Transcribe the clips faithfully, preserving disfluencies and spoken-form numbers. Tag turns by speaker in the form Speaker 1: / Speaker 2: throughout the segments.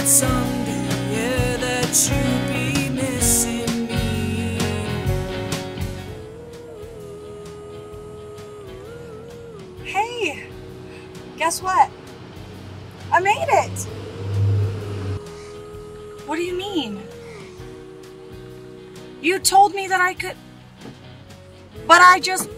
Speaker 1: that someday, yeah, that you'd be missing me.
Speaker 2: Hey, guess what? I made it! What do you mean? You told me that I could... But I just...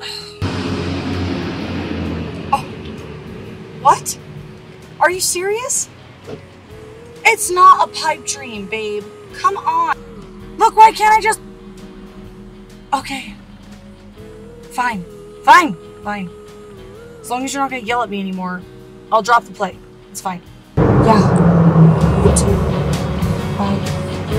Speaker 2: Oh. What? Are you serious? It's not a pipe dream, babe. Come on. Look, why can't I just... Okay. Fine. Fine. Fine. As long as you're not gonna yell at me anymore, I'll drop the plate. It's fine. Yeah. You too. Bye.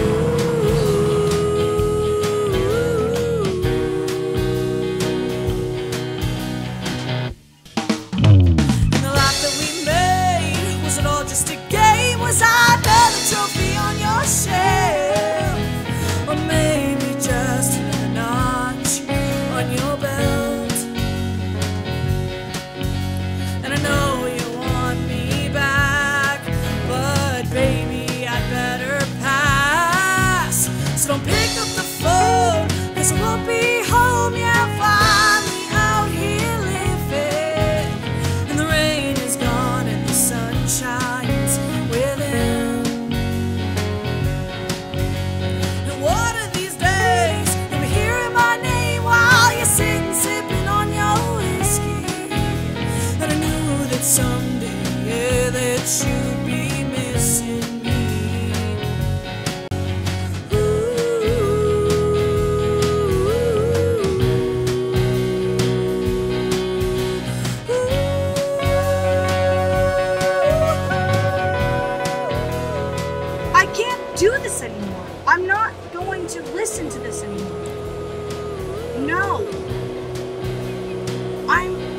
Speaker 1: Just a game, was I another trophy on your shelf? Or maybe just another notch on your belt? And I know you want me back, but baby, I'd better pass. So don't pick up the phone, cause I won't be home. Yeah, finally out here living, and the rain is gone and the sunshine someday, yeah, that you'd be missing me. Ooh.
Speaker 2: I can't do this anymore. I'm not going to listen to this anymore. No. I'm